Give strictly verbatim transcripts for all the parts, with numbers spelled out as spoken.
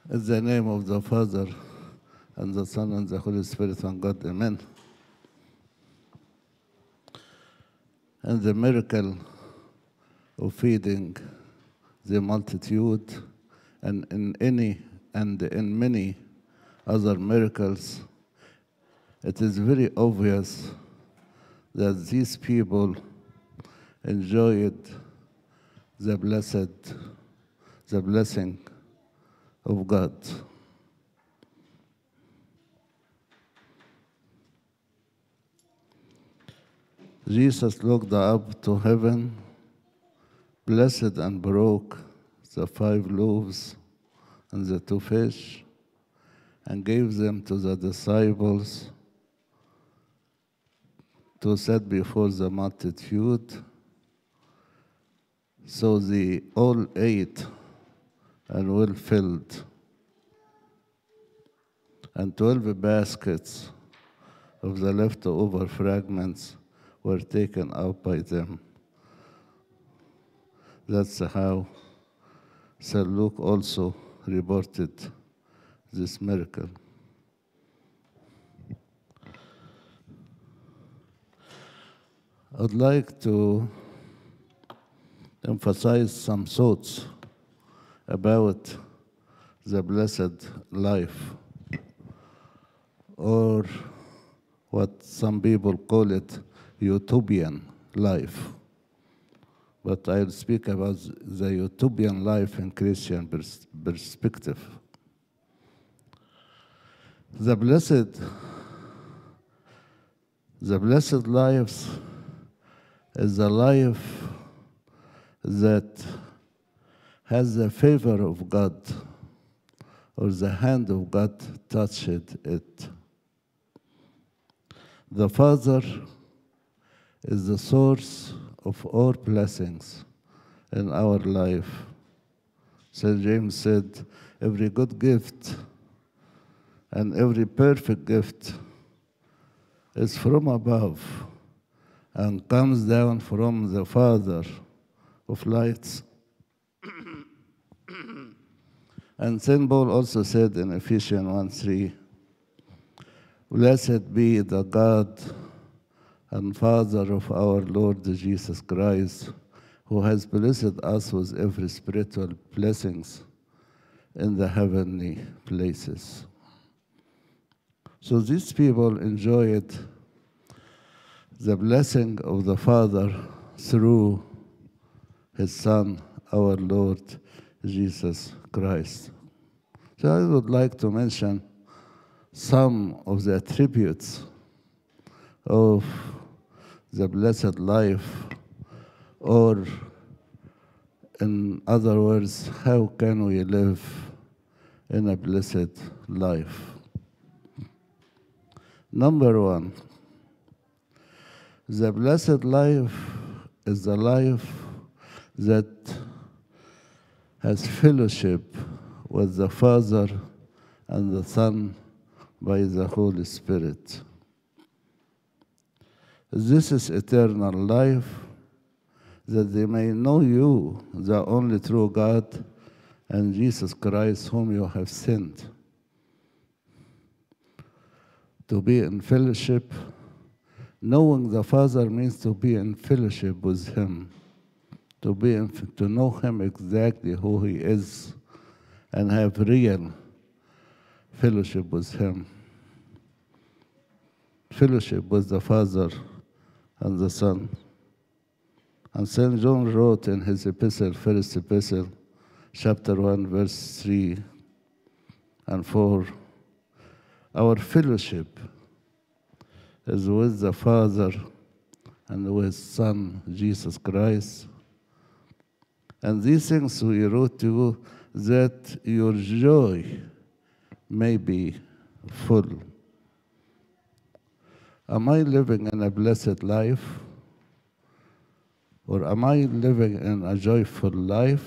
In the name of the Father, and the Son, and the Holy Spirit, one God, amen. And the miracle of feeding the multitude, and in any and in many other miracles, it is very obvious that these people enjoyed the blessed, the blessing of God. Jesus looked up to heaven, blessed and broke the five loaves and the two fish, and gave them to the disciples to set before the multitude. So they all ate and well filled, and twelve baskets of the leftover fragments were taken out by them. That's how Saint Luke also reported this miracle. I'd like to emphasize some thoughts about the blessed life, or what some people call it utopian life. But I'll speak about the utopian life in Christian pers perspective. The blessed, the blessed life is a life that has the favor of God, or the hand of God touched it. The Father is the source of all blessings in our life. Saint James said, every good gift and every perfect gift is from above and comes down from the Father of lights. And Saint Paul also said in Ephesians one three, blessed be the God and Father of our Lord Jesus Christ, who has blessed us with every spiritual blessings in the heavenly places. So these people enjoyed the blessing of the Father through His Son, our Lord Jesus Christ. So I would like to mention some of the attributes of the blessed life, or in other words, how can we live in a blessed life? Number one, the blessed life is the life that has fellowship with the Father and the Son by the Holy Spirit. This is eternal life, that they may know you, the only true God, and Jesus Christ, whom you have sent. To be in fellowship, knowing the Father means to be in fellowship with Him, to be in, to know Him exactly who He is, and have real fellowship with Him. Fellowship with the Father and the Son. And Saint John wrote in his epistle, first epistle, chapter one, verse three and four, our fellowship is with the Father and with Son, Jesus Christ. And these things we wrote to you, that your joy may be full. Am I living in a blessed life? Or am I living in a joyful life?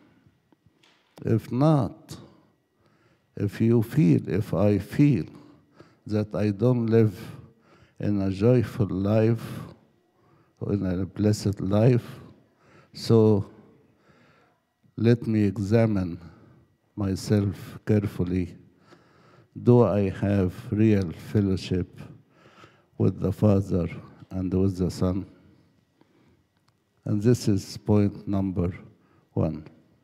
If not, if you feel, if I feel that I don't live in a joyful life, or in a blessed life, so let me examine myself carefully. Do I have real fellowship with the Father and with the Son? And this is point number one.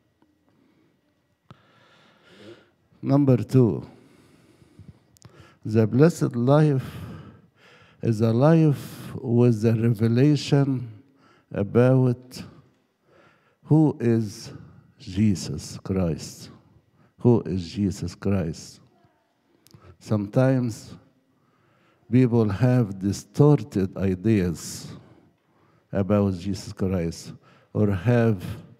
Number two, the blessed life is a life with the revelation about who is Jesus Christ. Who is Jesus Christ? Sometimes people have distorted ideas about Jesus Christ, or have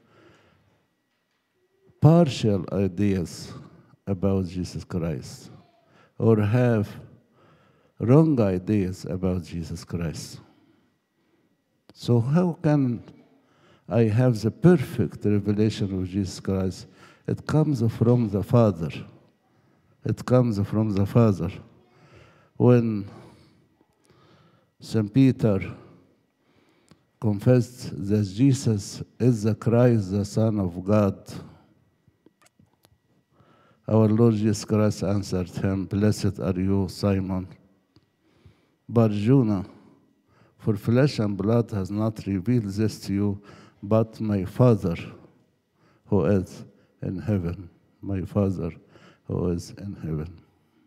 partial ideas about Jesus Christ, or have wrong ideas about Jesus Christ. So how can I have the perfect revelation of Jesus Christ? It comes from the Father. It comes from the Father. When Saint Peter confessed that Jesus is the Christ, the Son of God, our Lord Jesus Christ answered him, "Blessed are you, Simon Bar-Jonah, for flesh and blood has not revealed this to you, but my Father who is in heaven." My Father who is in heaven.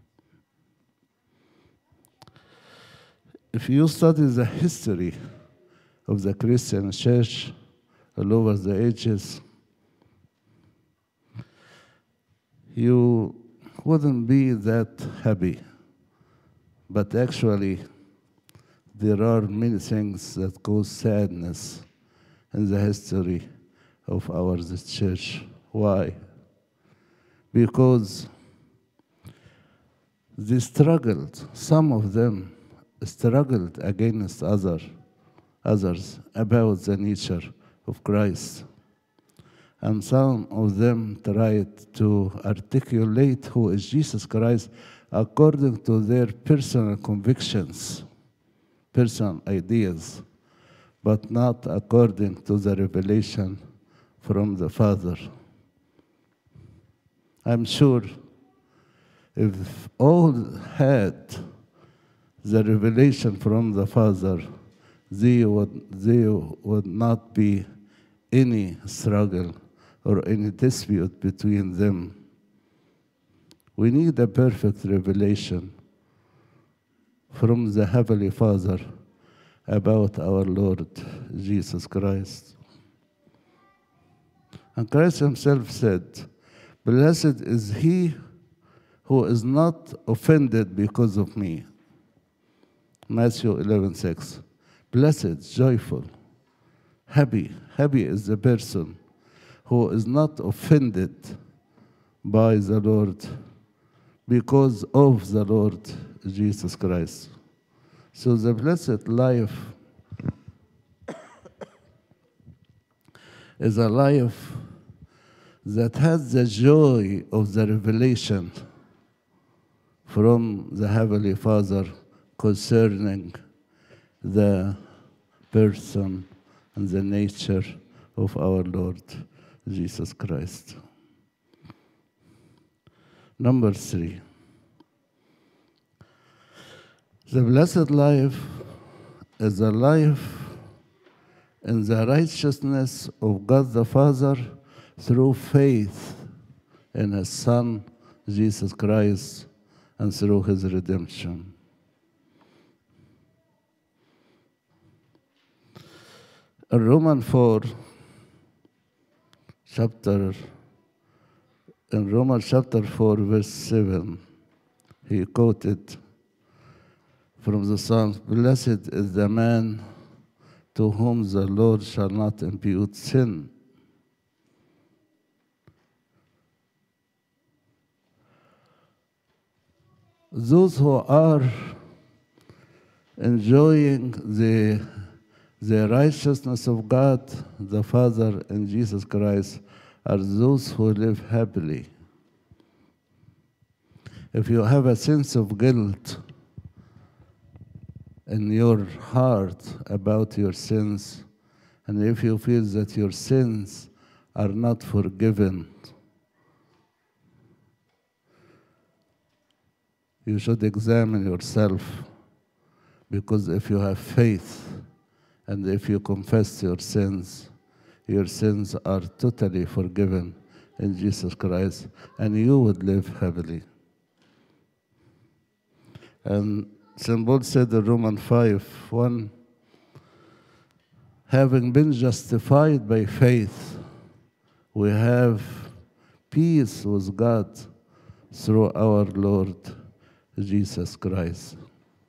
If you study the history of the Christian church all over the ages, you wouldn't be that happy. But actually, there are many things that cause sadness in the history of our church. Why? Because they struggled, some of them struggled against other, others about the nature of Christ. And some of them tried to articulate who is Jesus Christ according to their personal convictions, personal ideas, but not according to the revelation from the Father. I'm sure if all had the revelation from the Father, there would, there would not be any struggle or any dispute between them. We need a perfect revelation from the Heavenly Father about our Lord Jesus Christ. And Christ himself said, "Blessed is he who is not offended because of me." Matthew eleven six. Blessed, joyful, happy. Happy is the person who is not offended by the Lord because of the Lord Jesus Christ. So the blessed life is a life that has the joy of the revelation from the Heavenly Father concerning the person and the nature of our Lord Jesus Christ. Number three, the blessed life is a life in the righteousness of God the Father through faith in His Son, Jesus Christ, and through His redemption. In Romans four, chapter, in Romans chapter four, verse seven, he quoted from the Psalms, "Blessed is the man to whom the Lord shall not impute sin." Those who are enjoying the, the righteousness of God, the Father, and Jesus Christ, are those who live happily. If you have a sense of guilt in your heart about your sins, and if you feel that your sins are not forgiven, you should examine yourself, because if you have faith and if you confess your sins, your sins are totally forgiven in Jesus Christ, and you would live happily. And Saint Paul said in Romans five one, having been justified by faith, we have peace with God through our Lord Jesus Christ.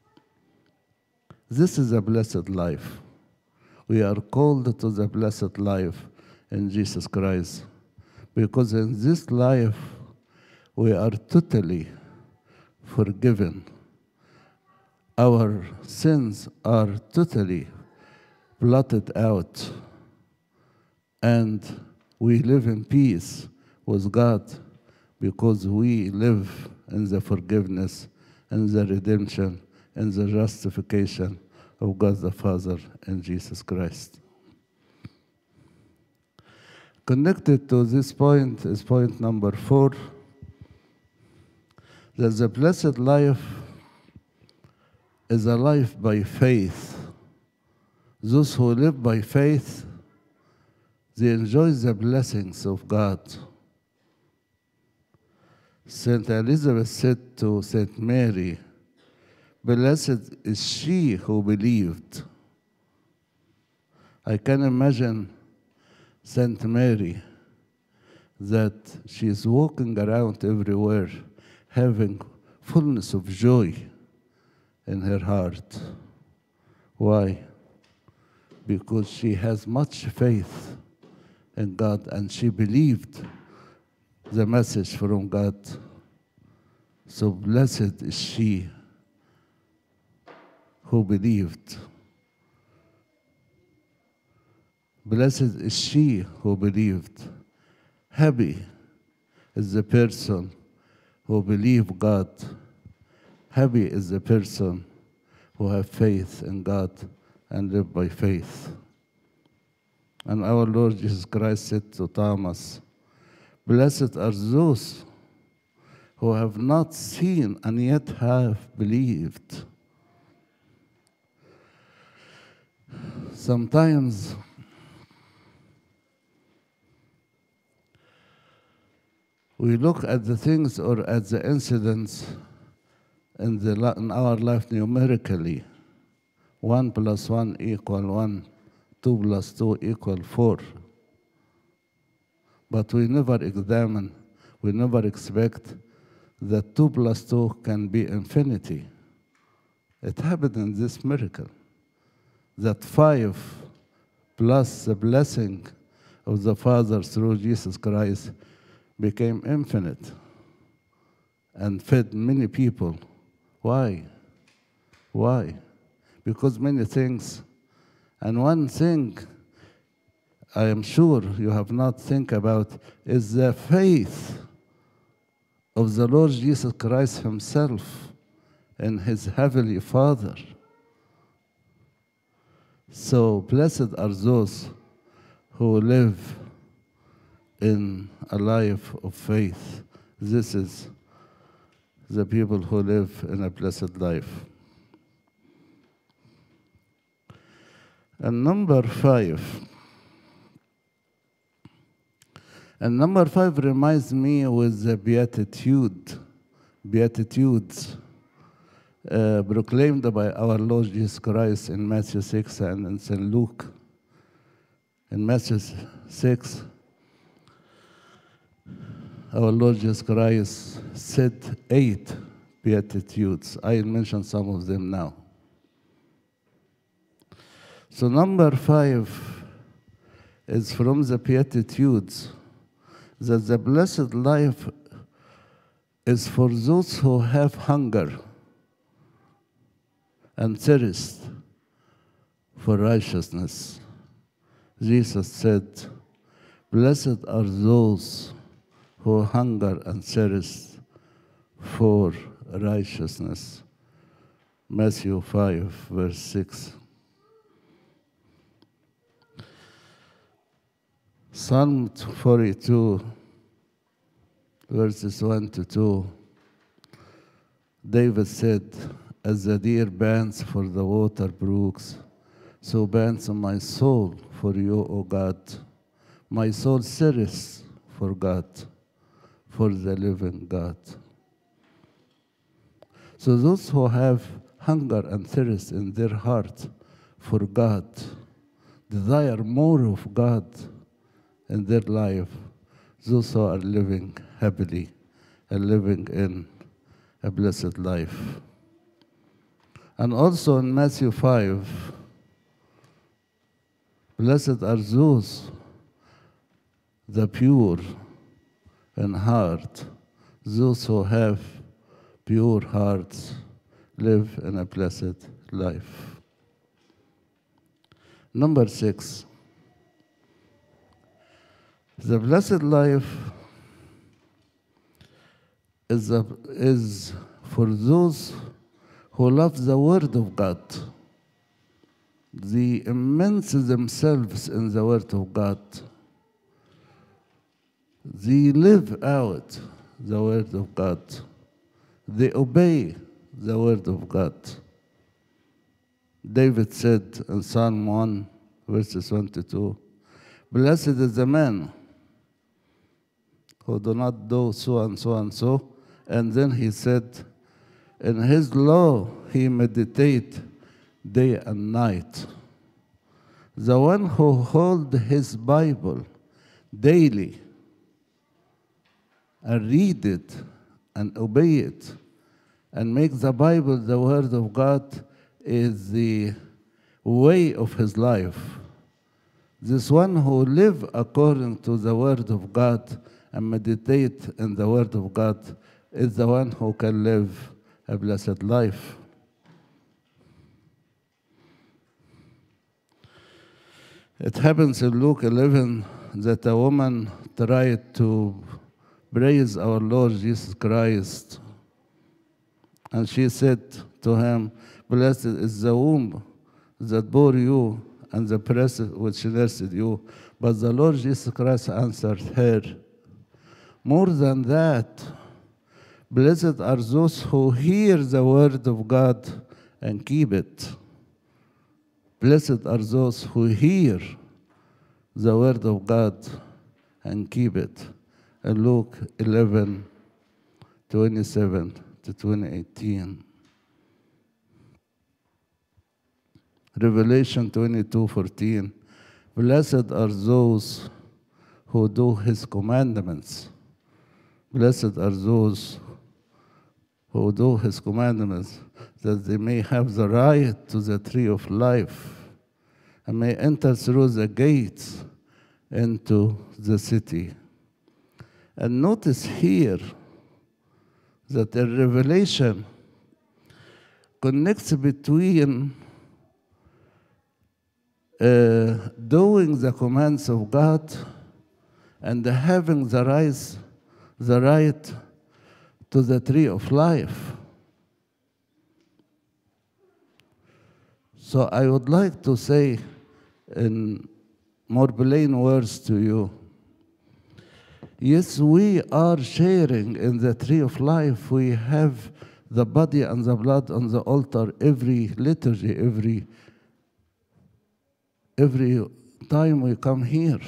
This is a blessed life. We are called to the blessed life in Jesus Christ, because in this life we are totally forgiven. Our sins are totally blotted out, and we live in peace with God because we live in the forgiveness and the redemption and the justification of God the Father in Jesus Christ. Connected to this point is point number four, that the blessed life is a life by faith. Those who live by faith, they enjoy the blessings of God. Saint Elizabeth said to Saint Mary, blessed is she who believed. I can imagine Saint Mary, that she is walking around everywhere, having fullness of joy in her heart. Why? Because she has much faith in God, and she believed the message from God. So blessed is she who believed. Blessed is she who believed. Happy is the person who believes God. Happy is the person who has faith in God and live by faith. And our Lord Jesus Christ said to Thomas, blessed are those who have not seen and yet have believed. Sometimes we look at the things or at the incidents in, the, in our life numerically. One plus one equal one, two plus two equal four. But we never examine, we never expect that two plus two can be infinity. It happened in this miracle, that five plus the blessing of the Father through Jesus Christ became infinite and fed many people. Why? Why? Because many things, and one thing I am sure you have not think about is the faith of the Lord Jesus Christ himself in his heavenly Father. So blessed are those who live in a life of faith. This is the people who live in a blessed life. And number five. And number five reminds me with the beatitude, beatitudes uh, proclaimed by our Lord Jesus Christ in Matthew six and in Saint Luke. In Matthew six, our Lord Jesus Christ said eight beatitudes. I mentioned some of them now. So number five is from the beatitudes, that the blessed life is for those who have hunger and thirst for righteousness. Jesus said, blessed are those who hunger and thirst for righteousness. Matthew five, verse six. Psalm forty-two, verses one to two. David said, as the deer pants for the water brooks, so pants my soul for you, O God. My soul thirsts for God, for the living God. So those who have hunger and thirst in their heart for God, desire more of God in their life, those who are living happily and living in a blessed life. And also in Matthew five, blessed are those, the pure in heart, those who have pure hearts, live in a blessed life. Number six, the blessed life is, a, is for those who love the Word of God. They immerse themselves in the Word of God. They live out the Word of God. They obey the Word of God. David said in Psalm one, verses twenty-two, blessed is the man who do not do so and so and so. And then he said, in his law he meditate day and night. The one who holds his Bible daily and read it and obey it and make the Bible the Word of God is the way of his life. This one who live according to the Word of God and meditate in the Word of God is the one who can live a blessed life. It happens in Luke eleven that a woman tried to praise our Lord Jesus Christ, and she said to him, blessed is the womb that bore you and the breast which nursed you. But the Lord Jesus Christ answered her, more than that, blessed are those who hear the word of God and keep it. Blessed are those who hear the word of God and keep it. In Luke eleven, twenty-seven to twenty eighteen. Revelation twenty-two, fourteen. Blessed are those who do his commandments. Blessed are those who do his commandments, that they may have the right to the tree of life and may enter through the gates into the city. And notice here that the Revelation connects between uh, doing the commands of God and having the right, the right to the tree of life. So I would like to say in more plain words to you, yes, we are sharing in the tree of life. We have the body and the blood on the altar every liturgy, every, every time we come here.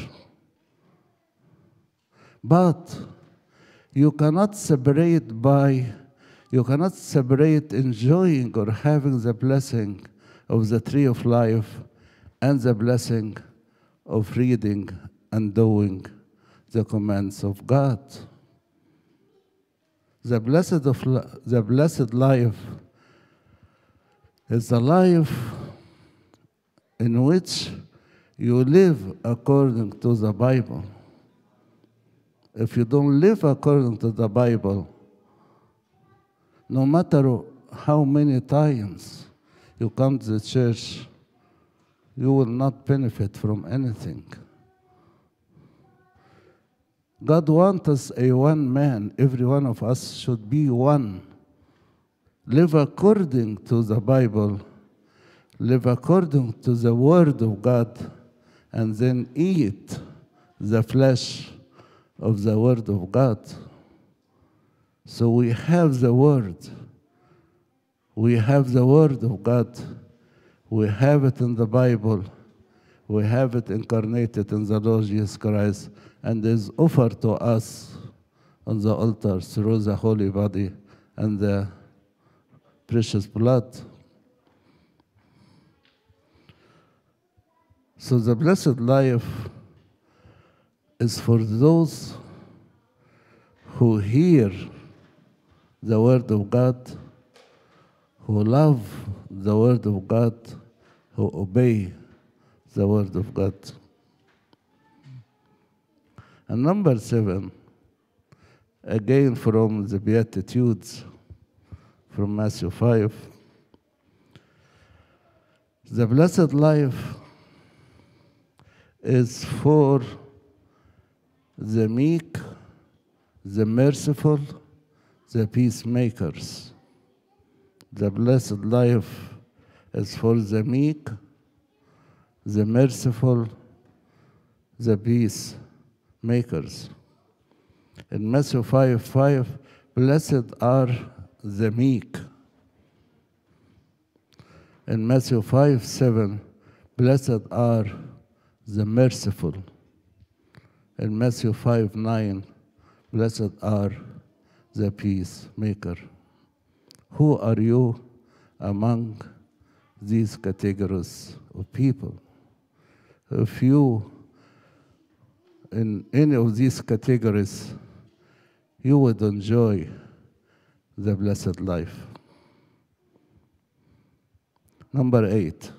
But you cannot separate by, you cannot separate enjoying or having the blessing of the tree of life and the blessing of reading and doing the commands of God. The blessed, of, the blessed life is a life in which you live according to the Bible. If you don't live according to the Bible, no matter how many times you come to the church, you will not benefit from anything. God wants us a one man. Every one of us should be one. Live according to the Bible. Live according to the Word of God, and then eat the flesh of the Word of God. So we have the Word We have the Word of God. We have it in the Bible. We have it incarnated in the Lord Jesus Christ, and is offered to us on the altar through the holy body and the precious blood. So the blessed life is for those who hear the Word of God, who love the Word of God, who obey the Word of God. And number seven, again from the Beatitudes, from Matthew five, the blessed life is for the meek, the merciful, the peacemakers. The blessed life is for the meek, the merciful, the peacemakers. In Matthew five five, blessed are the meek. In Matthew five seven, blessed are the merciful. In Matthew five nine, blessed are the peacemaker. Who are you among these categories of people? If you, in any of these categories, you would enjoy the blessed life. Number eight.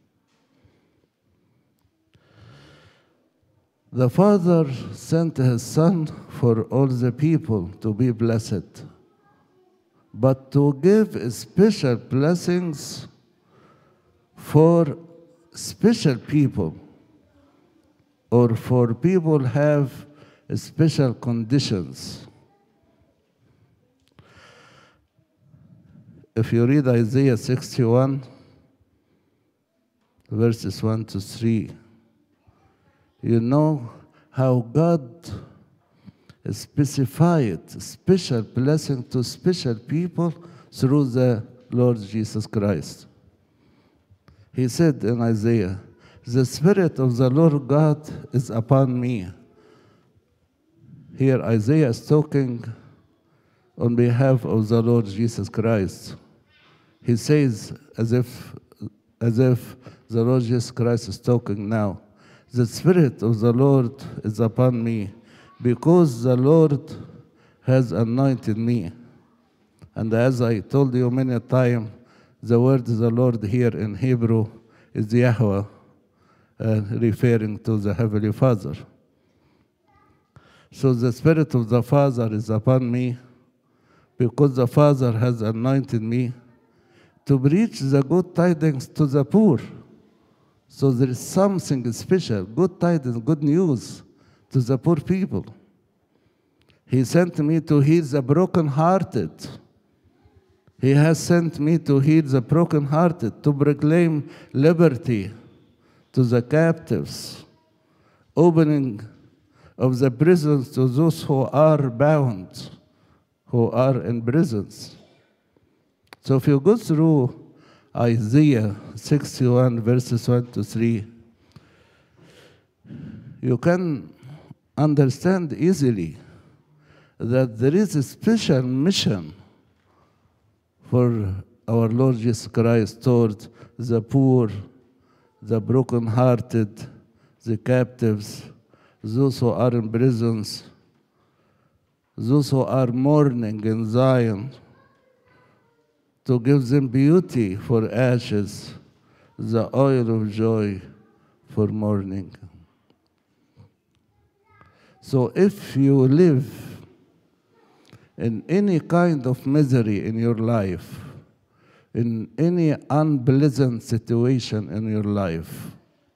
The Father sent his Son for all the people to be blessed, but to give special blessings for special people, or for people who have special conditions. If you read Isaiah sixty-one, verses one to three, you know how God specified special blessing to special people through the Lord Jesus Christ. He said in Isaiah, "The Spirit of the Lord God is upon me." Here Isaiah is talking on behalf of the Lord Jesus Christ. He says, as if, as if the Lord Jesus Christ is talking now, "The Spirit of the Lord is upon me, because the Lord has anointed me." And as I told you many times, the word the Lord here in Hebrew is Yahweh, uh, referring to the Heavenly Father. So the Spirit of the Father is upon me, because the Father has anointed me to preach the good tidings to the poor. So there is something special, good tidings, good news to the poor people. He sent me to heal the brokenhearted. He has sent me to heal the brokenhearted, to proclaim liberty to the captives, opening of the prisons to those who are bound, who are in prisons. So if you go through Isaiah sixty-one, verses one to three, you can understand easily that there is a special mission for our Lord Jesus Christ toward the poor, the brokenhearted, the captives, those who are in prisons, those who are mourning in Zion, to give them beauty for ashes, the oil of joy for mourning. So if you live in any kind of misery in your life, in any unpleasant situation in your life,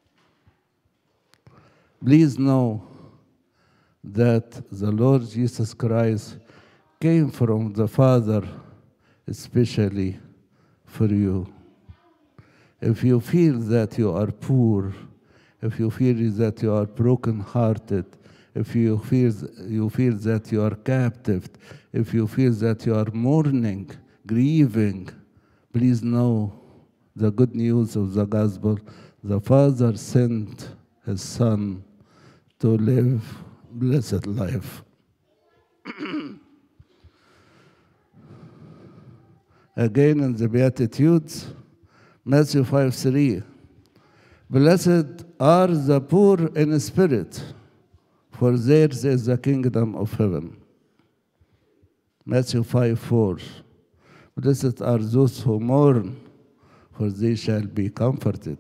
please know that the Lord Jesus Christ came from the Father especially for you. If you feel that you are poor, if you feel that you are broken-hearted, if you feel, you feel that you are captive, if you feel that you are mourning, grieving, Please know the good news of the gospel. The Father sent his Son to live blessed life. Again in the Beatitudes, Matthew five three. Blessed are the poor in spirit, for theirs is the kingdom of heaven. Matthew five four. Blessed are those who mourn, for they shall be comforted.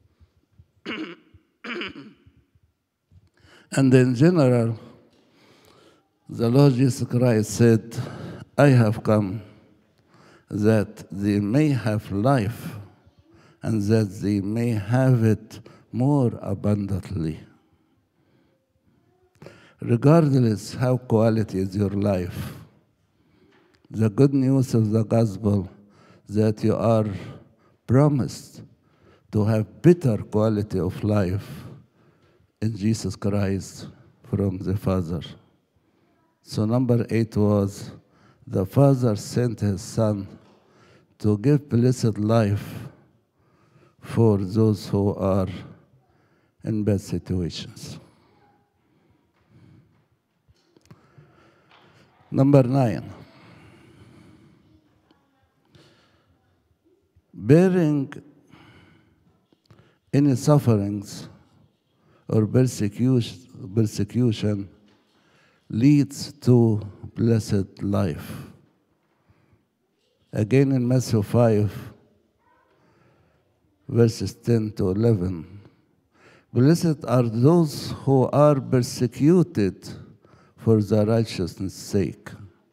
And in general, the Lord Jesus Christ said, I have come that they may have life, and that they may have it more abundantly. Regardless how quality is your life, the good news of the gospel that you are promised to have better quality of life in Jesus Christ from the Father. So number eight was, the Father sent his Son to give blessed life for those who are in bad situations. Number nine, bearing any sufferings or persecution, persecution leads to blessed life. Again in Matthew five, verses ten to eleven. Blessed are those who are persecuted for the righteousness' sake.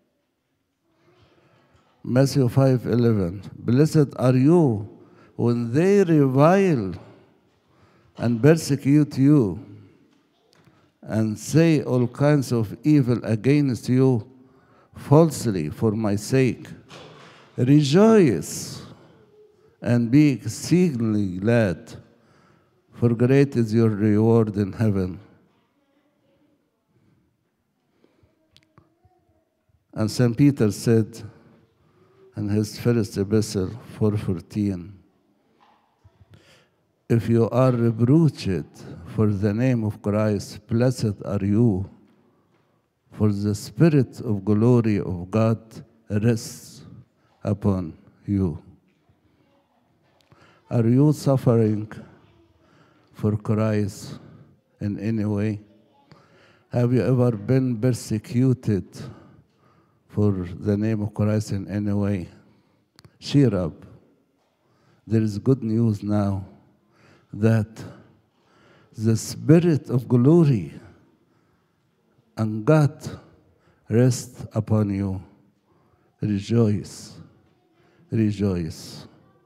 Matthew five eleven. Blessed are you when they revile and persecute you and say all kinds of evil against you falsely for my sake. Rejoice and be exceedingly glad, for great is your reward in heaven. And Saint Peter said in his first epistle, four fourteen, if you are reproached for the name of Christ, blessed are you, for the Spirit of glory of God rests upon you. Are you suffering for Christ in any way? Have you ever been persecuted for the name of Christ in any way? Cheer up. There is good news now that the Spirit of glory and God rest upon you. Rejoice. Rejoice.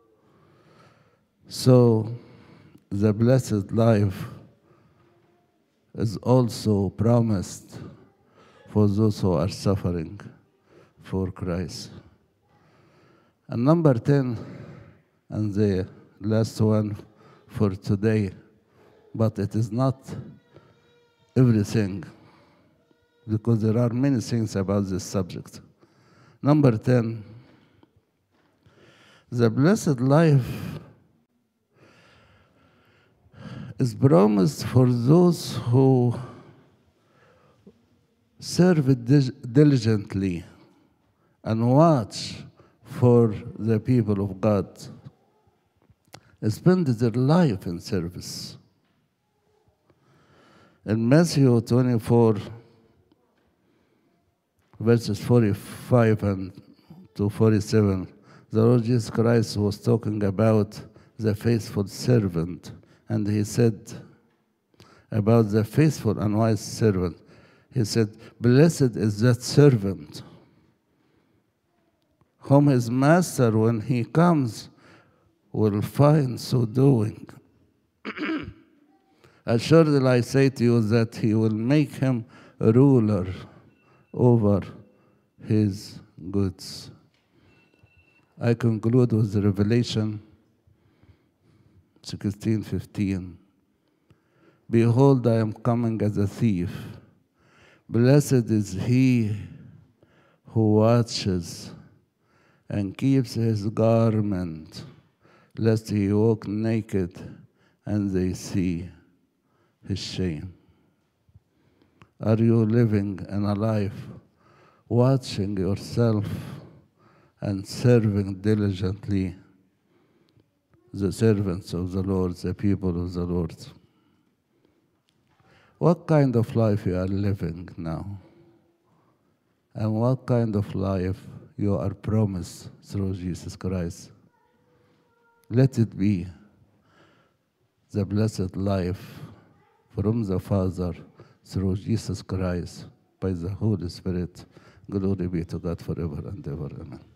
So the blessed life is also promised for those who are suffering for Christ. And number ten, and the last one for today, but it is not everything, because there are many things about this subject. Number ten, the blessed life is promised for those who serve it diligently and watch for the people of God, spend their life in service. In Matthew twenty-four, verses forty-five and to forty-seven, the Lord Jesus Christ was talking about the faithful servant, and he said about the faithful and wise servant, he said, blessed is that servant whom his master, when he comes, will find so doing. Assuredly I say to you that he will make him a ruler over his goods. I conclude with the Revelation sixteen fifteen. Behold, I am coming as a thief. Blessed is he who watches and keeps his garment, lest he walk naked and they see his shame. Are you living in a life watching yourself and serving diligently the servants of the Lord, the people of the Lord? What kind of life you are living now? And what kind of life you are promised through Jesus Christ? Let it be the blessed life from the Father through Jesus Christ by the Holy Spirit. Glory be to God forever and ever. Amen.